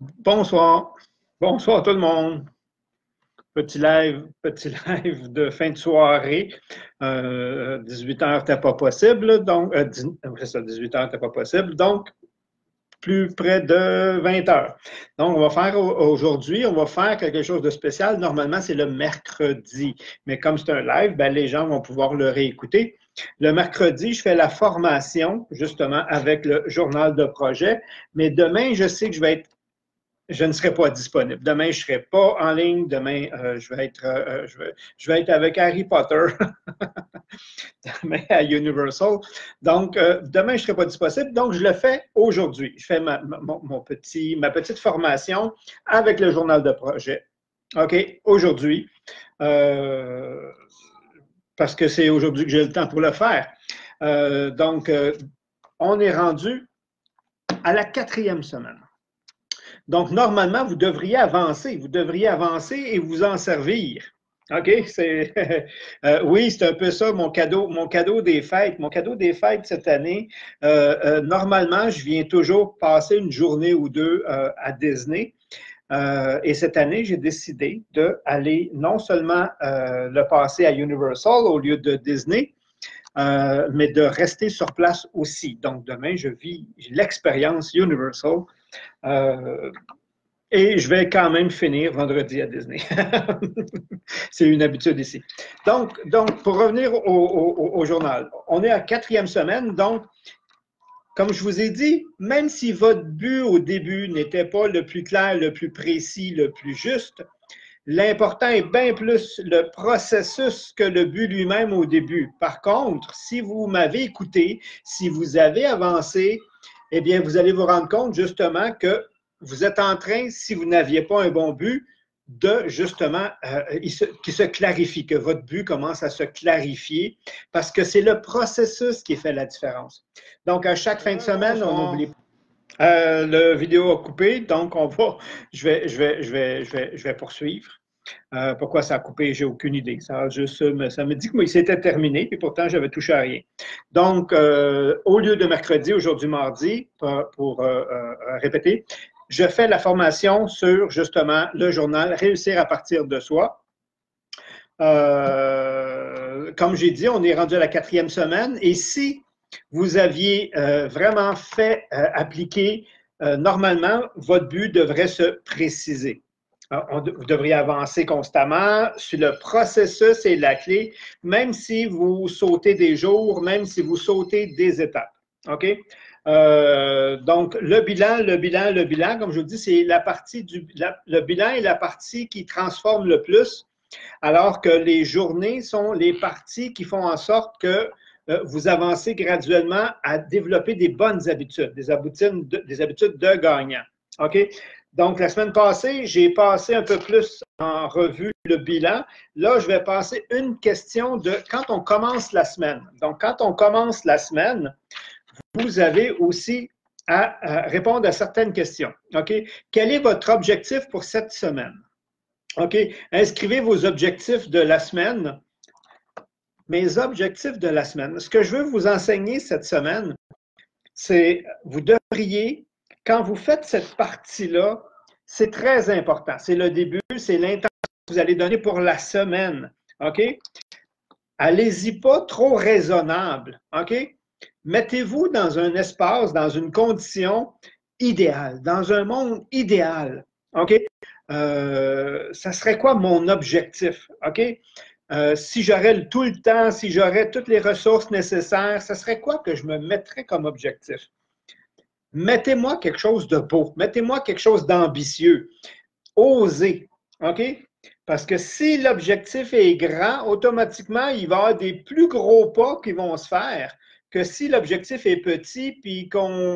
Bonsoir. Bonsoir tout le monde. Petit live de fin de soirée. 18h n'était pas possible, donc c'est ça, 18h n'était pas possible, donc plus près de 20h. Donc, on va faire aujourd'hui, on va faire quelque chose de spécial. Normalement, c'est le mercredi. Mais comme c'est un live, ben, les gens vont pouvoir le réécouter. Le mercredi, je fais la formation, justement, avec le journal de projet. Mais demain, je sais que je ne serai pas disponible. Demain, je ne serai pas en ligne. Demain, je vais être avec Harry Potter demain à Universal. Donc, demain, je ne serai pas disponible. Donc, je le fais aujourd'hui. Je fais ma petite formation avec le journal de projet. OK, aujourd'hui. Parce que c'est aujourd'hui que j'ai le temps pour le faire. Donc, on est rendu à la 4e semaine. Donc, normalement, vous devriez avancer et vous en servir. OK? Oui, c'est un peu ça, mon cadeau des fêtes. Mon cadeau des fêtes cette année, normalement, je viens toujours passer une journée ou deux à Disney. Et cette année, j'ai décidé d'aller non seulement le passer à Universal au lieu de Disney, mais de rester sur place aussi. Donc, demain, je vis l'expérience Universal. Et je vais quand même finir vendredi à Disney. C'est une habitude ici. Donc pour revenir au journal, on est à 4e semaine. Donc, comme je vous ai dit, même si votre but au début n'était pas le plus clair, le plus précis, le plus juste, l'important est bien plus le processus que le but lui-même au début. Par contre, si vous m'avez écouté, si vous avez avancé, eh bien, vous allez vous rendre compte justement que vous êtes en train, si vous n'aviez pas un bon but, de justement, qui se clarifie, que votre but commence à se clarifier, parce que c'est le processus qui fait la différence. Donc, à chaque fin de semaine, on oublie pas. Le vidéo a coupé, donc je vais poursuivre. Pourquoi ça a coupé, j'ai aucune idée. Ça me dit que c'était terminé, puis pourtant, j'avais touché à rien. Donc, au lieu de mercredi, aujourd'hui mardi, pour répéter, je fais la formation sur, justement, le journal Réussir à partir de soi. Comme j'ai dit, on est rendu à la 4e semaine, et si vous aviez vraiment fait appliquer, normalement, votre but devrait se préciser. Vous devriez avancer constamment sur le processus et la clé, même si vous sautez des jours, même si vous sautez des étapes. OK? Donc, le bilan, comme je vous dis, c'est la partie le bilan est la partie qui transforme le plus, alors que les journées sont les parties qui font en sorte que vous avancez graduellement à développer des bonnes habitudes, des habitudes de gagnant. OK? Donc, la semaine passée, j'ai passé un peu plus en revue le bilan. Là, je vais passer une question de quand on commence la semaine. Donc, quand on commence la semaine, vous avez aussi à répondre à certaines questions. OK? Quel est votre objectif pour cette semaine? OK? Inscrivez vos objectifs de la semaine. Mes objectifs de la semaine. Ce que je veux vous enseigner cette semaine, c'est vous devriez, quand vous faites cette partie-là, c'est très important. C'est le début, c'est l'intention que vous allez donner pour la semaine. OK? Allez-y pas trop raisonnable. OK? Mettez-vous dans un espace, dans une condition idéale, dans un monde idéal. OK? Ça serait quoi mon objectif? OK? Si j'aurais tout le temps, si j'aurais toutes les ressources nécessaires, ça serait quoi que je me mettrais comme objectif? Mettez-moi quelque chose de beau, mettez-moi quelque chose d'ambitieux. Osez, OK? Parce que si l'objectif est grand, automatiquement, il va y avoir des plus gros pas qui vont se faire que si l'objectif est petit, puis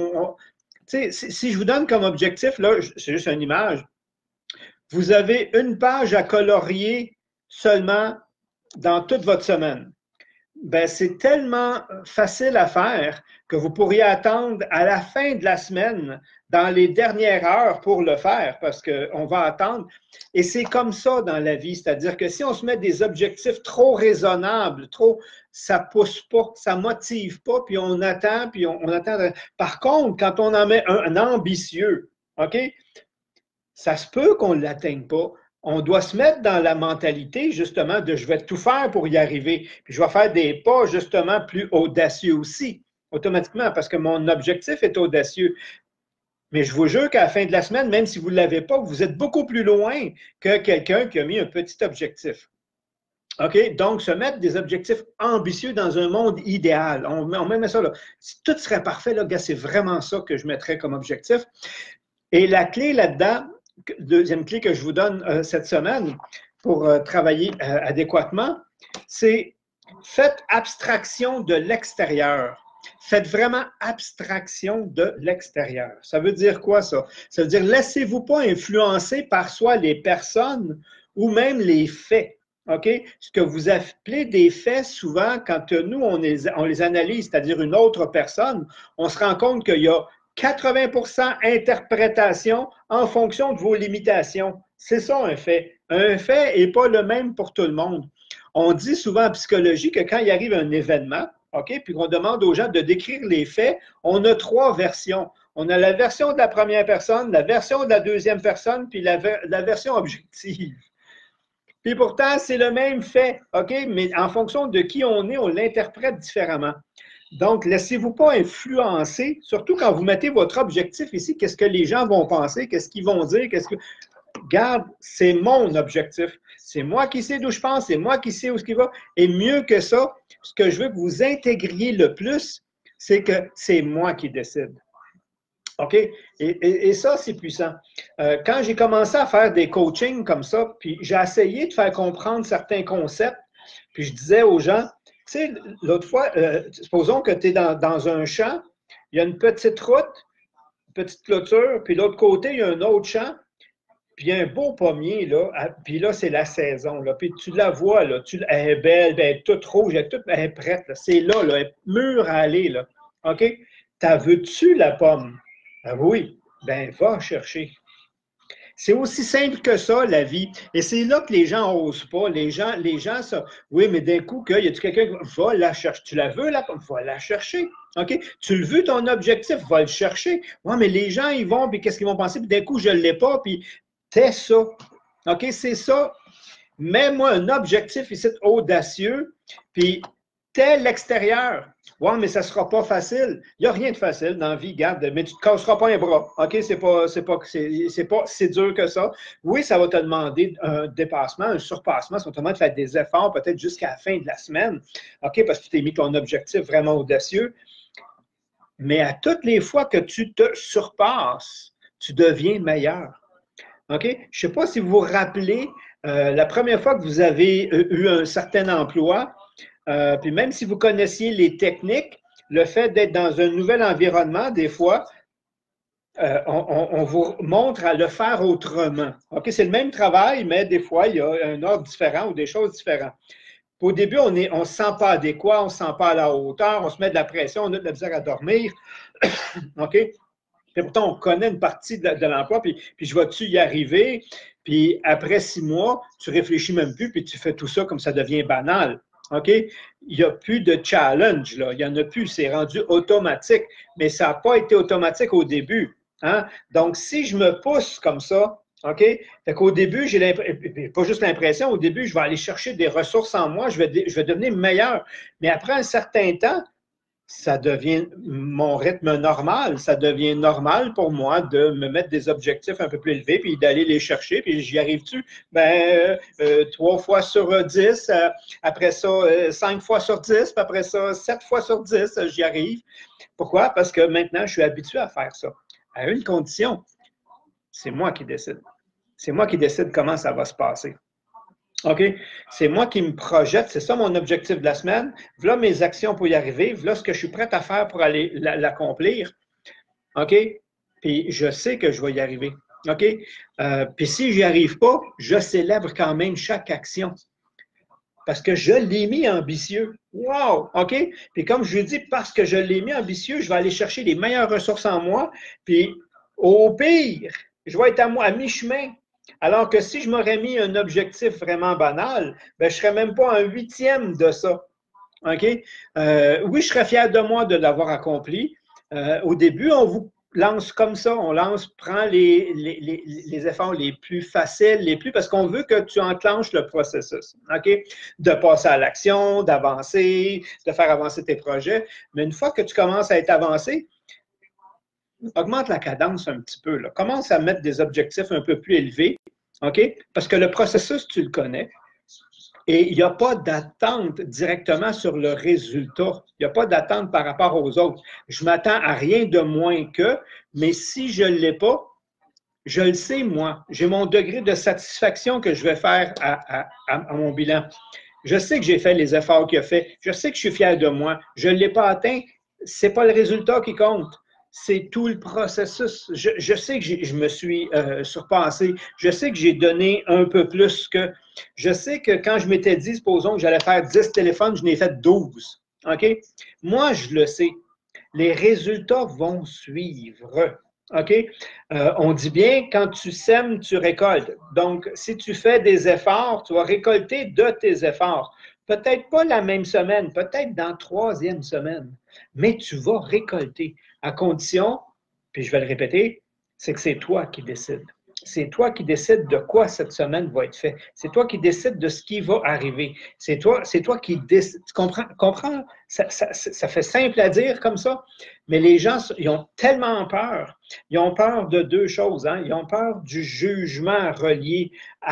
si je vous donne comme objectif, là, c'est juste une image, vous avez une page à colorier seulement dans toute votre semaine. Ben, c'est tellement facile à faire que vous pourriez attendre à la fin de la semaine, dans les dernières heures pour le faire, parce qu'on va attendre. Et c'est comme ça dans la vie, c'est-à-dire que si on se met des objectifs trop raisonnables, ça pousse pas, ça motive pas, puis on attend, puis on attend. Par contre, quand on en met un ambitieux, OK? Ça se peut qu'on ne l'atteigne pas. On doit se mettre dans la mentalité, justement, de je vais tout faire pour y arriver. Puis je vais faire des pas, justement, plus audacieux aussi, automatiquement, parce que mon objectif est audacieux. Mais je vous jure qu'à la fin de la semaine, même si vous ne l'avez pas, vous êtes beaucoup plus loin que quelqu'un qui a mis un petit objectif. OK? Donc, se mettre des objectifs ambitieux dans un monde idéal. On met ça là. Si tout serait parfait, là, c'est vraiment ça que je mettrais comme objectif. Et la clé là-dedans, deuxième clé que je vous donne cette semaine pour travailler adéquatement, c'est faites abstraction de l'extérieur. Faites vraiment abstraction de l'extérieur. Ça veut dire quoi, ça? Ça veut dire, laissez-vous pas influencer par soit les personnes ou même les faits. OK? Ce que vous appelez des faits, souvent, quand nous, on les analyse, c'est-à-dire une autre personne, on se rend compte qu'il y a 80% interprétation en fonction de vos limitations. C'est ça un fait. Un fait n'est pas le même pour tout le monde. On dit souvent en psychologie que quand il arrive un événement, OK, puis qu'on demande aux gens de décrire les faits, on a 3 versions. On a la version de la première personne, la version de la deuxième personne, puis la version objective. Puis pourtant, c'est le même fait, OK? Mais en fonction de qui on est, on l'interprète différemment. Donc, laissez-vous pas influencer, surtout quand vous mettez votre objectif ici, qu'est-ce que les gens vont penser, qu'est-ce qu'ils vont dire, Regarde, c'est mon objectif. C'est moi qui sais d'où je pense, c'est moi qui sais où ce qui va. Et mieux que ça, ce que je veux que vous intégriez le plus, c'est que c'est moi qui décide. OK? Et ça, c'est puissant. Quand j'ai commencé à faire des coachings comme ça, puis j'ai essayé de faire comprendre certains concepts, puis je disais aux gens, tu sais, l'autre fois, supposons que tu es dans un champ, il y a une petite route, une petite clôture, puis de l'autre côté, il y a un autre champ, puis il y a un beau pommier, là, puis là, c'est la saison, là, puis tu la vois, là, elle est belle, elle est toute rouge, elle est prête, c'est là, elle est mûre à aller, là. OK? T'as veux-tu la pomme? Ah oui, ben va chercher. C'est aussi simple que ça, la vie. Et c'est là que les gens n'osent pas. Les gens, ça, oui, mais d'un coup, y a-tu quelqu'un qui va la chercher? Tu la veux, la pomme? Va la chercher. OK? Tu le veux, ton objectif? Va le chercher. Oui, mais les gens, ils vont, puis qu'est-ce qu'ils vont penser? Puis d'un coup, je ne l'ai pas, puis t'es ça. OK? C'est ça. Mets-moi un objectif ici audacieux, puis t'es l'extérieur. Ouais, mais ça ne sera pas facile. Il n'y a rien de facile dans la vie, garde, mais tu ne te casseras pas un bras. OK? C'est pas si dur que ça. Oui, ça va te demander un dépassement, un surpassement. Ça va te demander de faire des efforts, peut-être jusqu'à la fin de la semaine. OK? Parce que tu t'es mis ton objectif vraiment audacieux. Mais à toutes les fois que tu te surpasses, tu deviens meilleur. OK? Je ne sais pas si vous vous rappelez, la première fois que vous avez eu un certain emploi, puis même si vous connaissiez les techniques, le fait d'être dans un nouvel environnement, des fois, on vous montre à le faire autrement. OK? C'est le même travail, mais des fois, il y a un ordre différent ou des choses différentes. Au début, on ne se sent pas adéquat, on ne se sent pas à la hauteur, on se met de la pression, on a de la misère à dormir. OK? Et pourtant, on connaît une partie de l'emploi, puis je vais-tu y arriver? Puis après 6 mois, tu réfléchis même plus, puis tu fais tout ça comme ça devient banal. OK? Il n'y a plus de challenge, là. Il n'y en a plus. C'est rendu automatique. Mais ça n'a pas été automatique au début. Hein? Donc, si je me pousse comme ça, OK? Fait qu'au début, j'ai pas juste l'impression, au début, je vais aller chercher des ressources en moi, je vais devenir meilleur. Mais après un certain temps, ça devient mon rythme normal. Ça devient normal pour moi de me mettre des objectifs un peu plus élevés puis d'aller les chercher. Puis j'y arrive-tu? 3 fois sur 10, après ça, 5 fois sur 10, puis après ça, 7 fois sur 10, j'y arrive. Pourquoi? Parce que maintenant, je suis habitué à faire ça. À une condition, c'est moi qui décide. C'est moi qui décide comment ça va se passer. OK? C'est moi qui me projette, c'est ça mon objectif de la semaine. Voilà mes actions pour y arriver, voilà ce que je suis prêt à faire pour aller l'accomplir. OK? Puis je sais que je vais y arriver. OK? Puis si j'y arrive pas, je célèbre quand même chaque action. Parce que je l'ai mis ambitieux. Wow! OK? Puis comme je dis, parce que je l'ai mis ambitieux, je vais aller chercher les meilleures ressources en moi. Puis au pire, je vais être à mi-chemin. Alors que si je m'aurais mis un objectif vraiment banal, ben, je ne serais même pas un 8e de ça. OK? Oui, je serais fier de moi de l'avoir accompli. Au début, on vous lance comme ça, on lance, prends les efforts les plus faciles, parce qu'on veut que tu enclenches le processus, OK? De passer à l'action, d'avancer, de faire avancer tes projets. Mais une fois que tu commences à être avancé, augmente la cadence un petit peu, là. Commence à mettre des objectifs un peu plus élevés, OK? Parce que le processus, tu le connais. Et il n'y a pas d'attente directement sur le résultat. Il n'y a pas d'attente par rapport aux autres. Je m'attends à rien de moins que, mais si je ne l'ai pas, je le sais, moi. J'ai mon degré de satisfaction que je vais faire à mon bilan. Je sais que j'ai fait les efforts qu'il a fait. Je sais que je suis fier de moi. Je ne l'ai pas atteint. Ce n'est pas le résultat qui compte. C'est tout le processus. Je sais que je me suis surpassé. Je sais que j'ai donné un peu plus que. Je sais que quand je m'étais dit, supposons que j'allais faire 10 téléphones, je n'ai fait 12. OK? Moi, je le sais. Les résultats vont suivre. OK? On dit bien, quand tu sèmes, tu récoltes. Donc, si tu fais des efforts, tu vas récolter de tes efforts. Peut-être pas la même semaine, peut-être dans la troisième semaine, mais tu vas récolter à condition, puis je vais le répéter, c'est que c'est toi qui décides. C'est toi qui décides de quoi cette semaine va être fait. C'est toi qui décides de ce qui va arriver. C'est toi qui décides. Tu comprends? Ça fait simple à dire comme ça, mais les gens, ils ont tellement peur. Ils ont peur de deux choses. Hein? Ils ont peur du jugement relié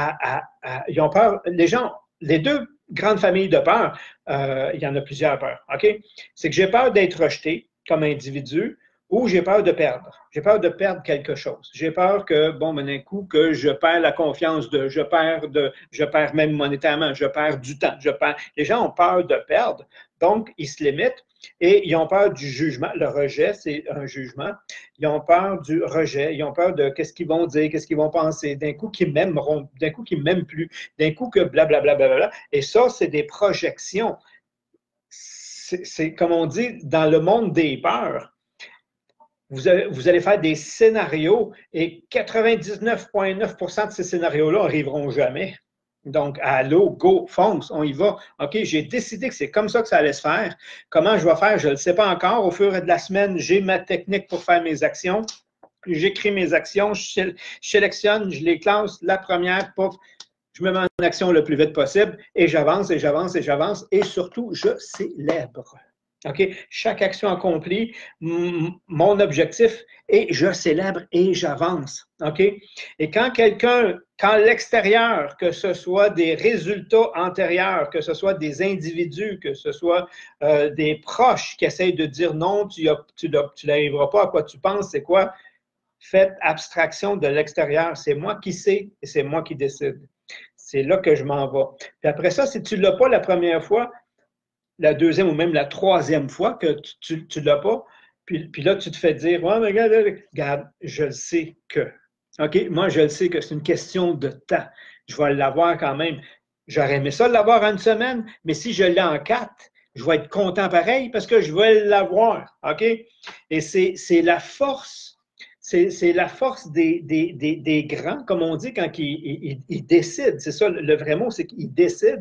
ils ont peur. Les gens, les deux grandes familles de peur, il y en a plusieurs peurs. OK? C'est que j'ai peur d'être rejeté comme individu, ou j'ai peur de perdre. J'ai peur de perdre quelque chose. J'ai peur que, bon, d'un coup, que je perds la confiance je perds même monétairement, je perds du temps, Les gens ont peur de perdre, donc ils se limitent et ils ont peur du jugement. Le rejet, c'est un jugement. Ils ont peur du rejet, ils ont peur de qu'est-ce qu'ils vont dire, qu'est-ce qu'ils vont penser, d'un coup qu'ils m'aimeront, d'un coup qu'ils m'aiment plus, d'un coup que blablabla. Bla. Et ça, c'est des projections. C'est comme on dit, dans le monde des peurs, vous allez faire des scénarios et 99,9% de ces scénarios-là n'arriveront jamais. Donc, allô, go, fonce, on y va. OK, j'ai décidé que c'est comme ça que ça allait se faire. Comment je vais faire, je ne le sais pas encore. Au fur et de la semaine, j'ai ma technique pour faire mes actions. J'écris mes actions, je sélectionne, je les classe. La première, pof, je me mets en action le plus vite possible et j'avance et j'avance et j'avance. Et surtout, je célèbre. OK? Chaque action accomplie, mon objectif, et je célèbre et j'avance. OK? Et quand l'extérieur, que ce soit des résultats antérieurs, que ce soit des individus, que ce soit des proches qui essayent de dire non, tu n'arriveras pas à quoi tu penses, c'est quoi? Faites abstraction de l'extérieur. C'est moi qui sais et c'est moi qui décide. C'est là que je m'en vais. Puis après ça, si tu ne l'as pas la première fois, la deuxième ou même la troisième fois que tu ne l'as pas, puis là, tu te fais dire, ouais, mais regarde, je le sais que. OK? Moi, je le sais que c'est une question de temps. Je vais l'avoir quand même. J'aurais aimé ça l'avoir en une semaine, mais si je l'ai en 4, je vais être content pareil parce que je vais l'avoir. OK? Et c'est la force. C'est la force des grands, comme on dit, quand ils décident. C'est ça, le vrai mot, c'est qu'ils décident.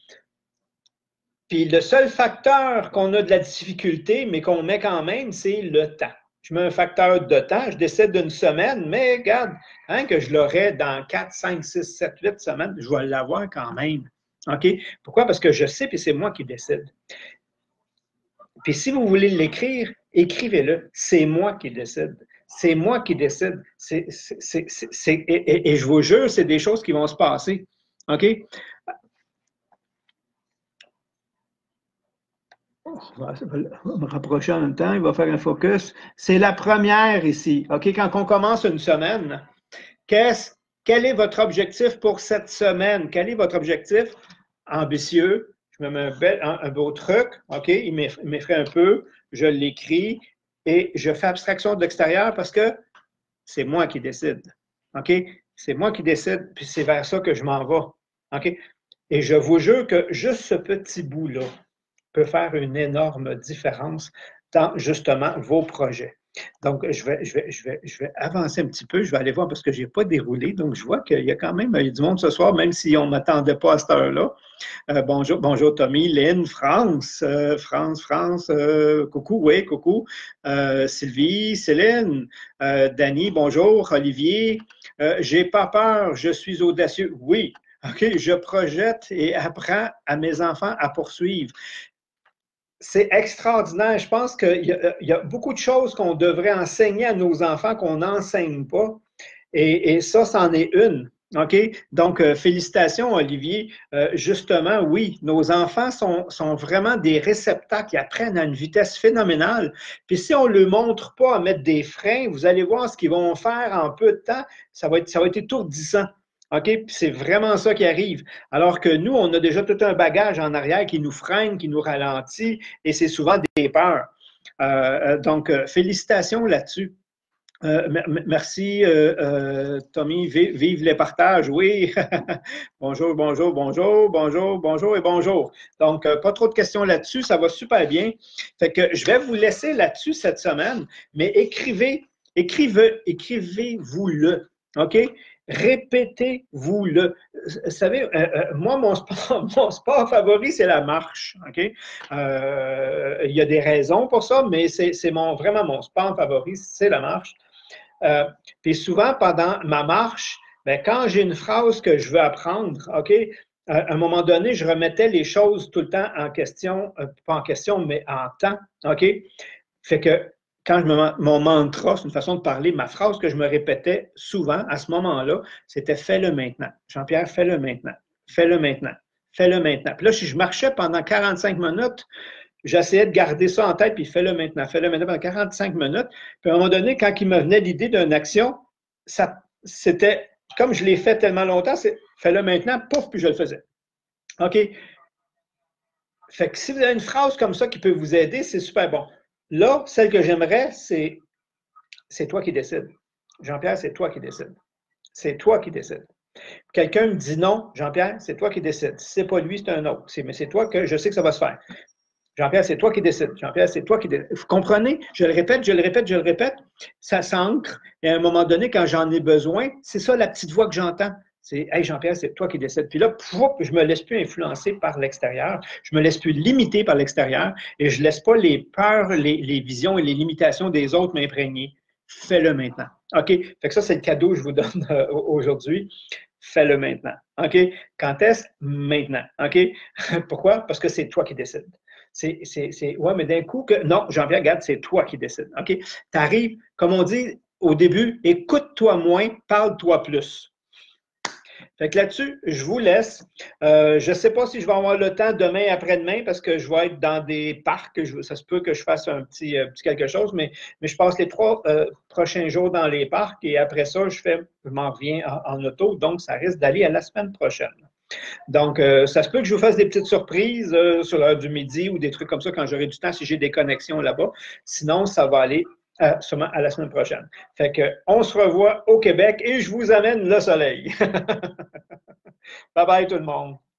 Puis le seul facteur qu'on a de la difficulté, mais qu'on met quand même, c'est le temps. Je mets un facteur de temps, je décide d'une semaine, mais regarde, hein, que je l'aurai dans 4, 5, 6, 7, 8 semaines, je vais l'avoir quand même. OK? Pourquoi? Parce que je sais, puis c'est moi qui décide. Puis si vous voulez l'écrire, écrivez-le. C'est moi qui décide. C'est moi qui décide. Et je vous jure, c'est des choses qui vont se passer. OK? On va me rapprocher en même temps, il va faire un focus. C'est la première ici. OK, quand on commence une semaine, quel est votre objectif pour cette semaine? Quel est votre objectif ambitieux? Je me mets un beau truc, OK, il m'effraie un peu, je l'écris et je fais abstraction de l'extérieur parce que c'est moi qui décide. OK? C'est moi qui décide, puis c'est vers ça que je m'en vais. OK? Et je vous jure que juste ce petit bout-là peut faire une énorme différence dans justement vos projets. Donc, je vais avancer un petit peu. Je vais aller voir parce que je n'ai pas déroulé. Donc, je vois qu'il y a quand même du monde ce soir, même si on ne m'attendait pas à cette heure-là. Bonjour, bonjour Tommy, Lynn, France, coucou, oui, coucou. Sylvie, Céline, Dany, bonjour, Olivier. J'ai pas peur, je suis audacieux. Oui, OK, je projette et apprends à mes enfants à poursuivre. C'est extraordinaire. Je pense qu'il y a beaucoup de choses qu'on devrait enseigner à nos enfants qu'on n'enseigne pas. Et ça, c'en est une. OK? Donc, félicitations, Olivier. Justement, oui, nos enfants sont vraiment des réceptacles qui apprennent à une vitesse phénoménale. Puis si on ne leur montre pas à mettre des freins, vous allez voir ce qu'ils vont faire en peu de temps. Ça va être étourdissant. OK? Puis c'est vraiment ça qui arrive. Alors que nous, on a déjà tout un bagage en arrière qui nous freine, qui nous ralentit, et c'est souvent des peurs. Donc, félicitations là-dessus. Merci, Tommy. Vive les partages, oui. Bonjour, bonjour, bonjour, bonjour, bonjour et bonjour. Donc, pas trop de questions là-dessus, ça va super bien. Fait que je vais vous laisser là-dessus cette semaine, mais écrivez-vous-le, OK? Répétez-vous-le. Vous savez, moi, mon sport favori, c'est la marche, OK? Il y a des raisons pour ça, mais c'est vraiment mon sport favori, c'est la marche. Puis souvent, pendant ma marche, bien, quand j'ai une phrase que je veux apprendre, OK, à un moment donné, je remettais les choses tout le temps en question, pas en question, mais en temps, OK? Fait que quand mon mantra, c'est une façon de parler, ma phrase que je me répétais souvent à ce moment-là, c'était « fais-le maintenant ». Jean-Pierre, fais-le maintenant, fais-le maintenant, fais-le maintenant. Puis là, si je marchais pendant 45 minutes, j'essayais de garder ça en tête, puis fais-le maintenant pendant 45 minutes. Puis à un moment donné, quand il me venait l'idée d'une action, c'était, comme je l'ai fait tellement longtemps, c'est fais-le maintenant, pouf, puis je le faisais. OK? Fait que si vous avez une phrase comme ça qui peut vous aider, c'est super bon. Là, celle que j'aimerais, c'est toi qui décides. Jean-Pierre, c'est toi qui décides. C'est toi qui décides. Quelqu'un me dit non, Jean-Pierre, c'est toi qui décides. Si c'est pas lui, c'est un autre. Mais c'est toi que je sais que ça va se faire. Jean-Pierre, c'est toi qui décides. Jean-Pierre, c'est toi qui décides. Vous comprenez? Je le répète, je le répète, je le répète. Ça s'ancre. Et à un moment donné, quand j'en ai besoin, c'est ça la petite voix que j'entends. C'est « Hey Jean-Pierre, c'est toi qui décides ». Puis là, pouf, je ne me laisse plus influencer par l'extérieur. Je ne me laisse plus limiter par l'extérieur. Et je ne laisse pas les peurs, les visions et les limitations des autres m'imprégner. Fais-le maintenant. OK? Fait que ça, c'est le cadeau que je vous donne aujourd'hui. Fais-le maintenant. OK? Quand est-ce? Maintenant. OK? Pourquoi? Parce que c'est toi qui décides. Ouais, mais d'un coup, non, Jean-Pierre, regarde, c'est toi qui décides. OK? Tu arrives, comme on dit au début, écoute-toi moins, parle-toi plus. Fait que là-dessus, je vous laisse. Je ne sais pas si je vais avoir le temps demain après-demain parce que je vais être dans des parcs. Ça se peut que je fasse un petit quelque chose, mais je passe les 3 prochains jours dans les parcs et après ça, je m'en reviens en auto. Donc, ça risque d'aller à la semaine prochaine. Donc, ça se peut que je vous fasse des petites surprises sur l'heure du midi ou des trucs comme ça quand j'aurai du temps, si j'ai des connexions là-bas. Sinon, ça va aller sûrement à la semaine prochaine. Fait que, on se revoit au Québec et je vous amène le soleil. Bye bye tout le monde.